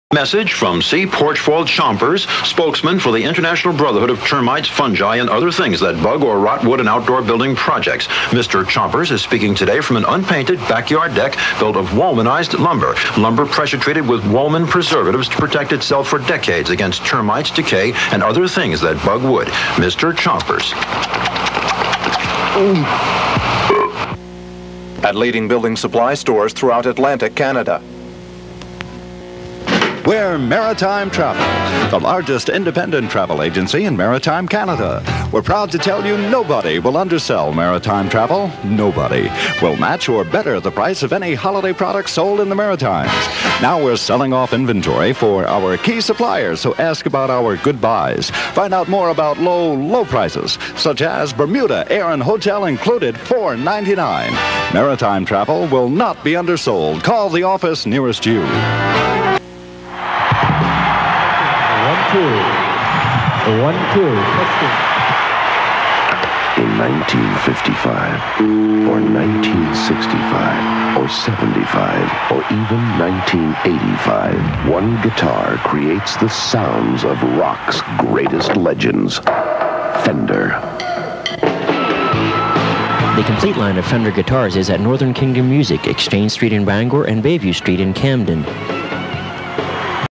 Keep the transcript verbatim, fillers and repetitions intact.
Message from C. Porchforth Chompers, spokesman for the International Brotherhood of Termites, Fungi, and other things that bug or rot wood and outdoor building projects. Mister Chompers is speaking today from an unpainted backyard deck built of Wolmanized lumber. Lumber pressure treated with Wolman preservatives to protect itself for decades against termites, decay, and other things that bug wood. Mister Chompers. At leading building supply stores throughout Atlantic Canada. We're Maritime Travel, the largest independent travel agency in Maritime Canada. We're proud to tell you nobody will undersell Maritime Travel. Nobody will match or better the price of any holiday product sold in the Maritimes. Now we're selling off inventory for our key suppliers, so ask about our good buys. Find out more about low, low prices, such as Bermuda Air and Hotel included, four ninety-nine. Maritime Travel will not be undersold. Call the office nearest you. Two. One, two. In nineteen fifty-five, or nineteen sixty-five, or seventy-five, or even nineteen eighty-five, one guitar creates the sounds of rock's greatest legends, Fender. The complete line of Fender Guitars is at Northern Kingdom Music, Exchange Street in Bangor and Bayview Street in Camden.